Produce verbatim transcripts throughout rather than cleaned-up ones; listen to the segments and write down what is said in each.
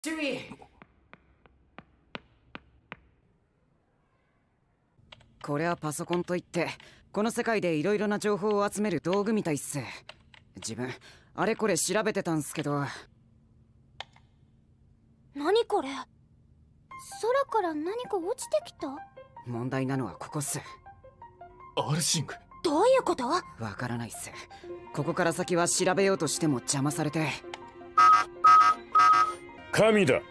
注意。これはパソコンといってこの世界でいろいろな情報を集める道具みたいっす。自分あれこれ調べてたんすけど。 何これ、空から何か落ちてきた。 問題なのはここっす。 アルシング。 どういうこと？ わからないっす。ここから先は調べようとしても邪魔されて。 神だ。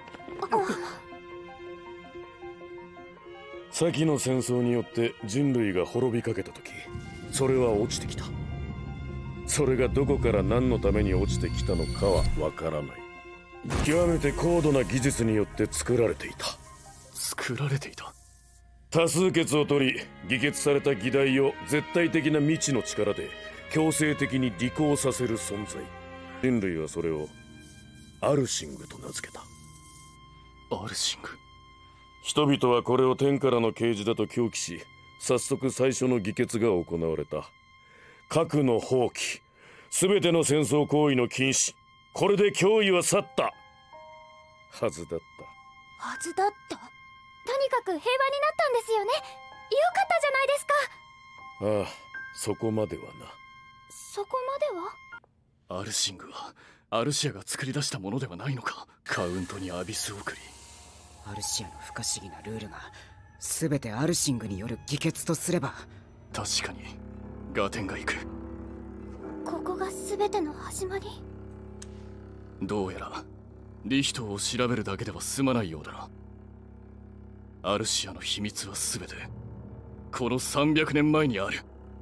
先の戦争によって人類が滅びかけた時、それは落ちてきた。それがどこから何のために落ちてきたのかはわからない。極めて高度な技術によって作られていた。 作られていた。 多数決を取り議決された議題を絶対的な未知の力で強制的に履行させる存在。人類はそれをアルシングと名付けた。 アルシング。 人々はこれを天からの啓示だと狂気し、早速最初の議決が行われた。核の放棄、全ての戦争行為の禁止。これで脅威は去ったはずだった。 はずだった。とにかく平和になったんですよね。よかったじゃないですか。 ああ、そこまではな。 そこまでは。 アルシングはアルシアが作り出したものではないのか。カウントにアビス送り。 アルシアの不可思議なルールが全てアルシングによる議決とすれば。 確かに合点がいく。 ここが全ての始まり。 どうやらリヒトを調べるだけでは済まないようだな。アルシアの秘密は全てこのさんびゃくねんまえにある。